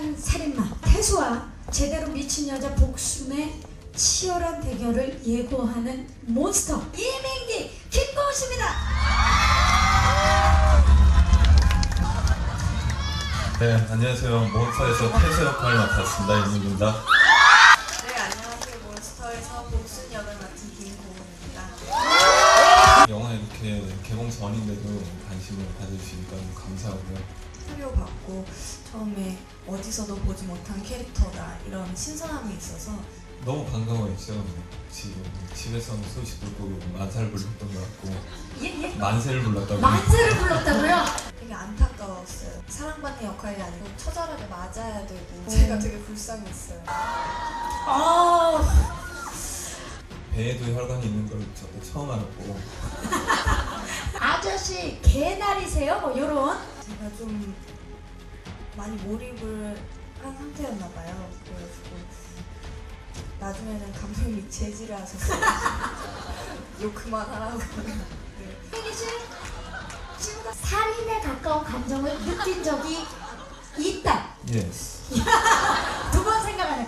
끈끈한 살인마 태수와 제대로 미친 여자 복순의 치열한 대결을 예고하는 몬스터 이민기 김고은 씨입니다. 네, 안녕하세요. 몬스터에서 태수 역할을 맡았습니다. 이민기입니다. 네, 안녕하세요. 몬스터에서 복순 역을 맡은 김고은입니다. 영화 이렇게 개봉 전인데도 관심을 가져주시니까 너무 감사하고요. 사료 받고 처음에 어디서도 보지 못한 캐릭터다 이런 신선함이 있어서 너무 반가워했죠. 지금 집에서는 소식 듣고 만사를 불렀던 것 같고 만세를 불렀다고. 만세를 불렀다고요? 되게 안타까웠어요. 사랑받는 역할이 아니고 처절하게 맞아야 되고 제가 되게 불쌍했어요. 배에도 혈관이 있는 걸 저도 처음 알았고. 아저씨 개나리세요? 뭐 요런. 제가 좀 많이 몰입을 한 상태였나 봐요. 그래가지고 나중에는 감독님이 제지를 하셨어요. 욕 그만하라고. 네. 이민기 씨 지금 살인에 가까운 감정을 느낀 적이 있다. 예. 두 번 생각하네요.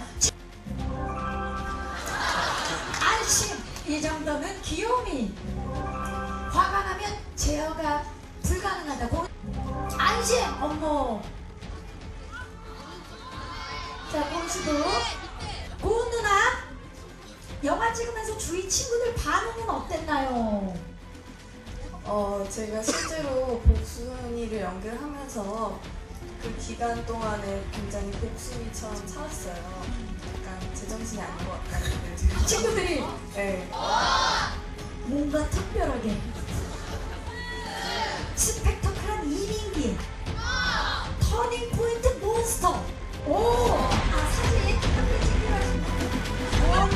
안심 이 정도는 귀요미. 화가 나면 제어가 불가능하다고. 안심 어머. 자 고은씨도 고은 누나 영화 찍으면서 주위 친구들 반응은 어땠나요? 제가 실제로 복순이를 연기하면서 그 기간 동안에 굉장히 복순이처럼 살았어요. 약간 제정신이 아닌 것 같다는 느낌이 들어요. 친구들이 네. 뭔가 특별하게 스펙터클한 이민기 터닝 포인트 몬스터. 오! 사진 함께 찍기로 하시면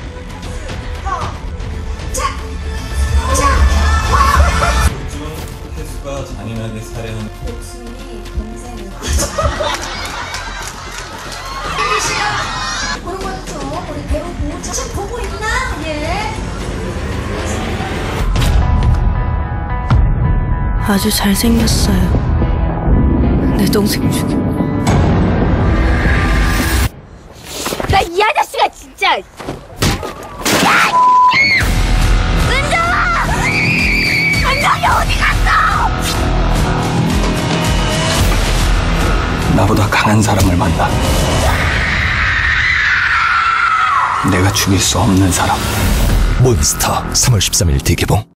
요즘 태수가 잔인하게 살해한 복순이 동생을 이민기 씨가 그런 거죠. 우리 배우 보호 지금 보고 있나? 예. 아주 잘생겼어요. 내 동생 죽인 거. 나 이 아저씨가 진짜. 은정아! 은정이 어디 갔어? 나보다 강한 사람을 만나. 내가 죽일 수 없는 사람. 몬스터 3월 13일 대개봉.